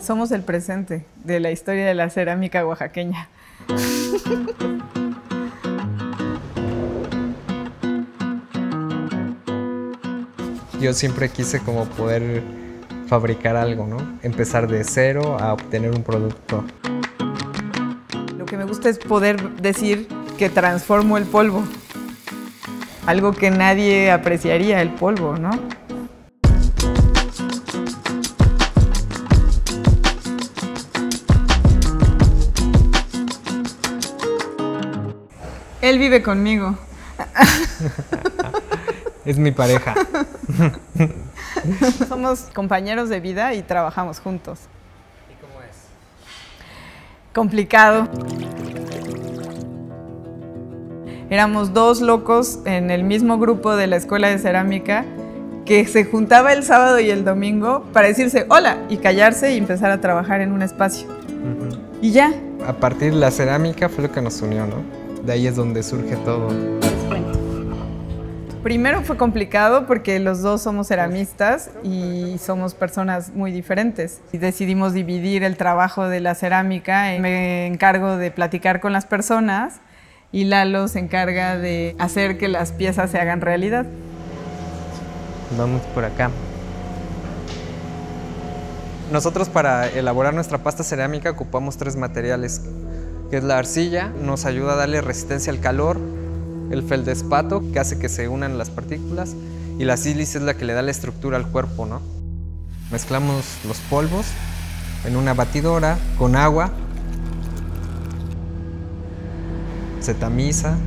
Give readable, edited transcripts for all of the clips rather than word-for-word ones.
Somos el presente de la historia de la cerámica oaxaqueña. Yo siempre quise como poder fabricar algo, ¿no? Empezar de cero a obtener un producto. Lo que me gusta es poder decir que transformo el polvo. Algo que nadie apreciaría, el polvo, ¿no? Él vive conmigo. Es mi pareja. Somos compañeros de vida y trabajamos juntos. ¿Y cómo es? Complicado. Éramos dos locos en el mismo grupo de la escuela de cerámica que se juntaba el sábado y el domingo para decirse hola y callarse y empezar a trabajar en un espacio. Y ya. A partir de la cerámica fue lo que nos unió, ¿no? De ahí es donde surge todo. Primero fue complicado porque los dos somos ceramistas y somos personas muy diferentes. Y decidimos dividir el trabajo de la cerámica. Me encargo de platicar con las personas y Lalo se encarga de hacer que las piezas se hagan realidad. Vamos por acá. Nosotros para elaborar nuestra pasta cerámica ocupamos 3 materiales, que es la arcilla, nos ayuda a darle resistencia al calor, el feldespato, que hace que se unan las partículas, y la sílice es la que le da la estructura al cuerpo, ¿no? Mezclamos los polvos en una batidora con agua, se tamiza,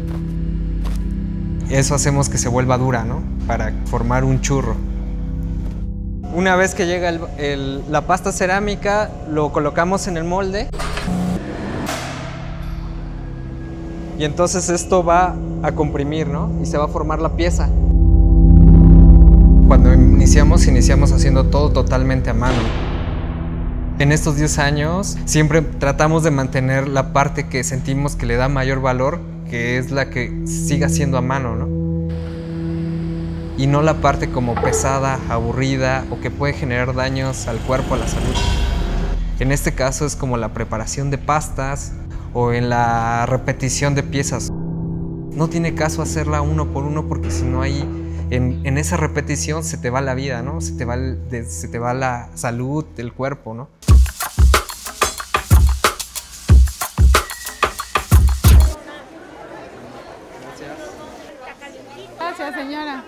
y eso hacemos que se vuelva dura, ¿no? Para formar un churro. Una vez que llega la pasta cerámica, lo colocamos en el molde. Y entonces esto va a comprimir, ¿no? Y se va a formar la pieza. Cuando iniciamos haciendo todo totalmente a mano. En estos 10 años siempre tratamos de mantener la parte que sentimos que le da mayor valor, que es la que siga siendo a mano, ¿no? Y no la parte como pesada, aburrida o que puede generar daños al cuerpo, a la salud. En este caso es como la preparación de pastas o en la repetición de piezas. No tiene caso hacerla uno por uno porque si no hay, en esa repetición se te va la vida, ¿no? Se te va la salud del cuerpo, ¿no? Gracias, señora.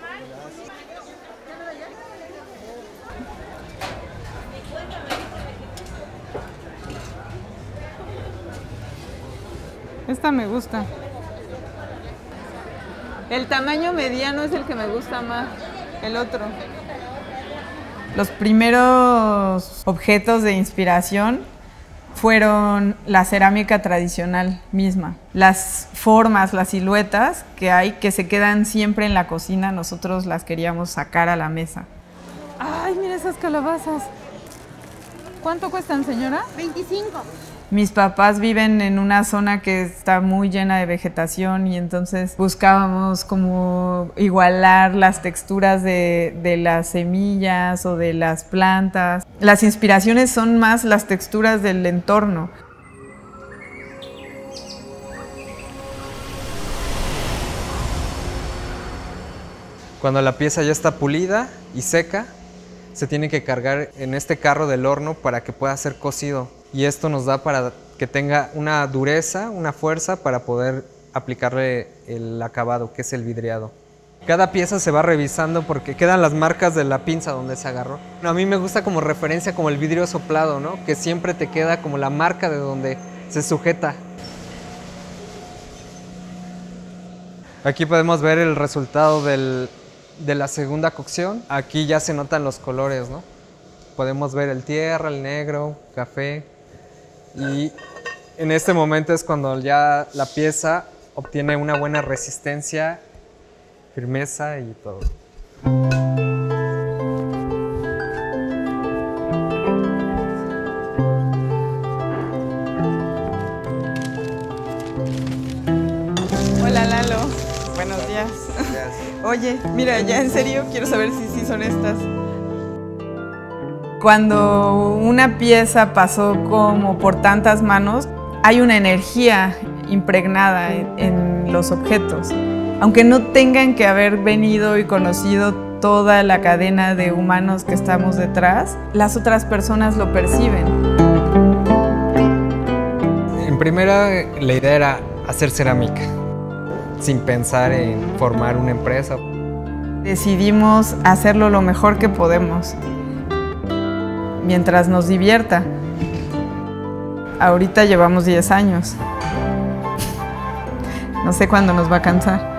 Esta me gusta. El tamaño mediano es el que me gusta más, el otro. Los primeros objetos de inspiración fueron la cerámica tradicional misma. Las formas, las siluetas que hay, que se quedan siempre en la cocina, nosotros las queríamos sacar a la mesa. ¡Ay, mira esas calabazas! ¿Cuánto cuestan, señora? 25. Mis papás viven en una zona que está muy llena de vegetación y entonces buscábamos como igualar las texturas de las semillas o de las plantas. Las inspiraciones son más las texturas del entorno. Cuando la pieza ya está pulida y seca, se tiene que cargar en este carro del horno para que pueda ser cocido. Y esto nos da para que tenga una dureza, una fuerza para poder aplicarle el acabado, que es el vidriado. Cada pieza se va revisando porque quedan las marcas de la pinza donde se agarró. A mí me gusta como referencia como el vidrio soplado, ¿no? Que siempre te queda como la marca de donde se sujeta. Aquí podemos ver el resultado de la segunda cocción. Aquí ya se notan los colores, ¿no? Podemos ver el tierra, el negro, café. Y en este momento es cuando ya la pieza obtiene una buena resistencia, firmeza y todo. Hola, Lalo. Buenos días. Gracias. Oye, mira, ya en serio quiero saber si sí son estas. Cuando una pieza pasó como por tantas manos, hay una energía impregnada en los objetos. Aunque no tengan que haber venido y conocido toda la cadena de humanos que estamos detrás, las otras personas lo perciben. En primera, la idea era hacer cerámica, sin pensar en formar una empresa. Decidimos hacerlo lo mejor que podemos, mientras nos divierta. Ahorita llevamos 10 años. No sé cuándo nos va a cansar.